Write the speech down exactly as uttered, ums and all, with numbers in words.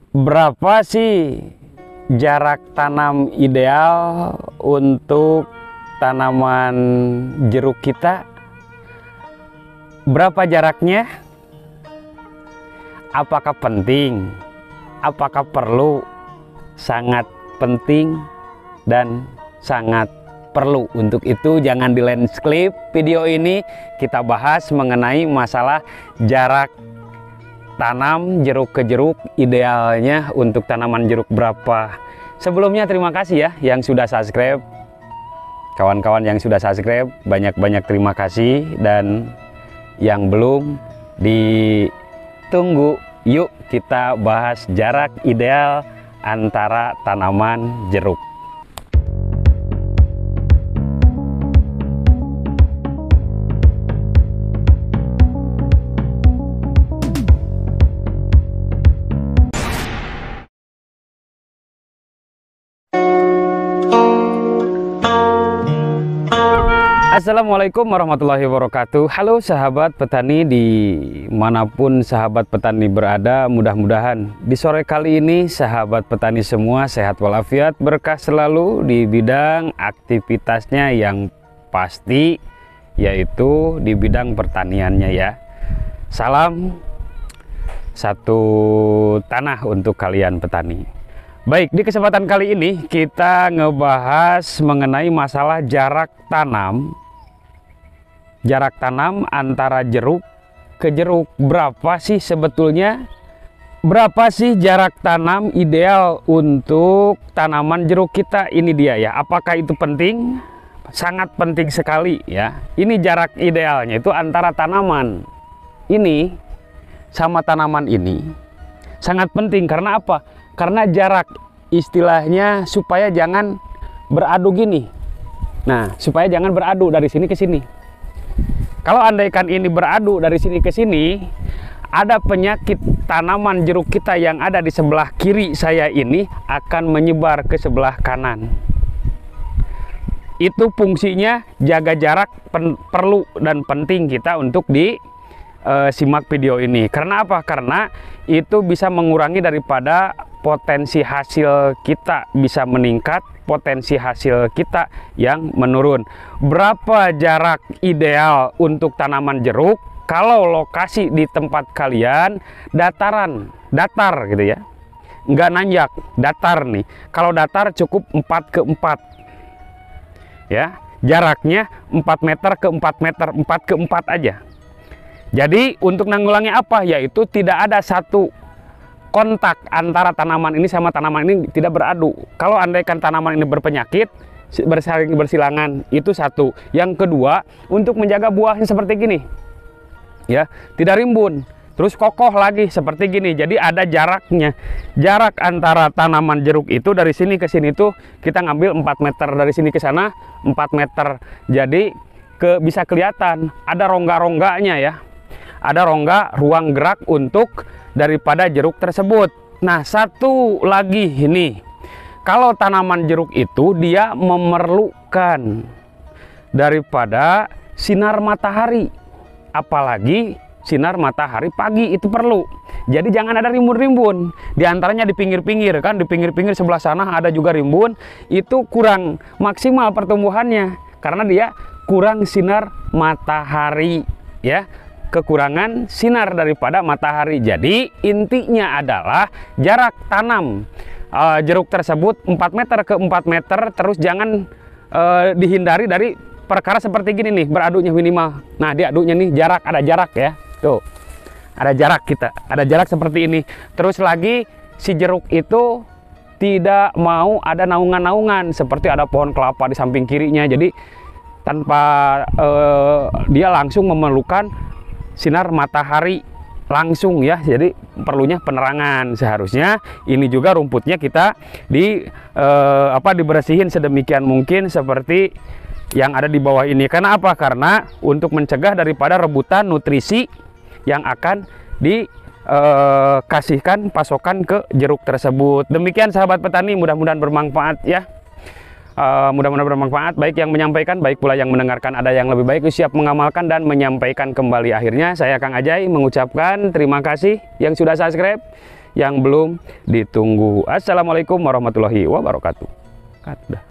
Berapa sih jarak tanam ideal untuk tanaman jeruk kita? Berapa jaraknya? Apakah penting? Apakah perlu? Sangat penting dan sangat perlu. Untuk itu jangan di landscape video ini, kita bahas mengenai masalah jarak tanam jeruk ke jeruk idealnya untuk tanaman jeruk berapa. Sebelumnya terima kasih ya yang sudah subscribe, kawan-kawan yang sudah subscribe banyak-banyak terima kasih, dan yang belum ditunggu, yuk kita bahas jarak ideal antara tanaman jeruk. Assalamualaikum warahmatullahi wabarakatuh. Halo sahabat petani dimanapun sahabat petani berada, mudah-mudahan di sore kali ini sahabat petani semua sehat walafiat, berkah selalu di bidang aktivitasnya yang pasti, yaitu di bidang pertaniannya ya. Salam satu tanah untuk kalian petani. Baik, di kesempatan kali ini kita ngebahas mengenai masalah jarak tanam jarak tanam antara jeruk ke jeruk. Berapa sih sebetulnya? Berapa sih jarak tanam ideal untuk tanaman jeruk kita? Ini dia ya. Apakah itu penting? Sangat penting sekali ya. Ini jarak idealnya itu antara tanaman ini sama tanaman ini. Sangat penting karena apa? Karena jarak, istilahnya supaya jangan beradu gini. Nah, supaya jangan beradu dari sini ke sini. Kalau andaikan ini beradu dari sini ke sini, ada penyakit tanaman jeruk kita yang ada di sebelah kiri saya ini akan menyebar ke sebelah kanan. Itu fungsinya jaga jarak pen, perlu dan penting kita untuk di uh, simak video ini. Karena apa? Karena itu bisa mengurangi daripada potensi hasil kita bisa meningkat, potensi hasil kita yang menurun. Berapa jarak ideal untuk tanaman jeruk? Kalau lokasi di tempat kalian dataran, datar gitu ya, nggak nanjak, datar nih. Kalau datar cukup empat ke empat ya, jaraknya empat meter ke empat meter, empat ke empat aja. Jadi untuk nanggulangi apa? Yaitu tidak ada satu kontak antara tanaman ini sama tanaman ini, tidak beradu. Kalau andaikan tanaman ini berpenyakit, bersaling bersilangan, itu satu. Yang kedua, untuk menjaga buahnya seperti gini ya, tidak rimbun, terus kokoh lagi seperti gini. Jadi ada jaraknya. Jarak antara tanaman jeruk itu dari sini ke sini tuh kita ngambil empat meter, dari sini ke sana empat meter. Jadi ke bisa kelihatan ada rongga-rongganya ya. Ada rongga ruang gerak untuk daripada jeruk tersebut. Nah, satu lagi ini, kalau tanaman jeruk itu dia memerlukan daripada sinar matahari, apalagi sinar matahari pagi itu perlu. Jadi jangan ada rimbun-rimbun. Di antaranya di pinggir-pinggir kan, di pinggir-pinggir sebelah sana ada juga rimbun, itu kurang maksimal pertumbuhannya karena dia kurang sinar matahari ya. Kekurangan sinar daripada matahari. Jadi intinya adalah jarak tanam uh, jeruk tersebut empat meter ke empat meter, terus jangan uh, dihindari dari perkara seperti gini nih, beradunya minimal. Nah, diadunya nih jarak, ada jarak ya. Tuh. Ada jarak kita, ada jarak seperti ini. Terus lagi si jeruk itu tidak mau ada naungan-naungan seperti ada pohon kelapa di samping kirinya. Jadi tanpa uh, dia langsung memerlukan sinar matahari langsung ya, jadi perlunya penerangan. Seharusnya ini juga rumputnya kita di eh, apa dibersihin sedemikian mungkin seperti yang ada di bawah ini. Karena apa? Karena untuk mencegah daripada rebutan nutrisi yang akan dikasihkan pasokan ke jeruk tersebut. Demikian sahabat petani, mudah-mudahan bermanfaat ya. Uh, mudah-mudahan bermanfaat, baik yang menyampaikan, baik pula yang mendengarkan. Ada yang lebih baik siap mengamalkan dan menyampaikan kembali. Akhirnya saya Kang Ajay mengucapkan terima kasih yang sudah subscribe, yang belum ditunggu. Assalamualaikum warahmatullahi wabarakatuh. Dah.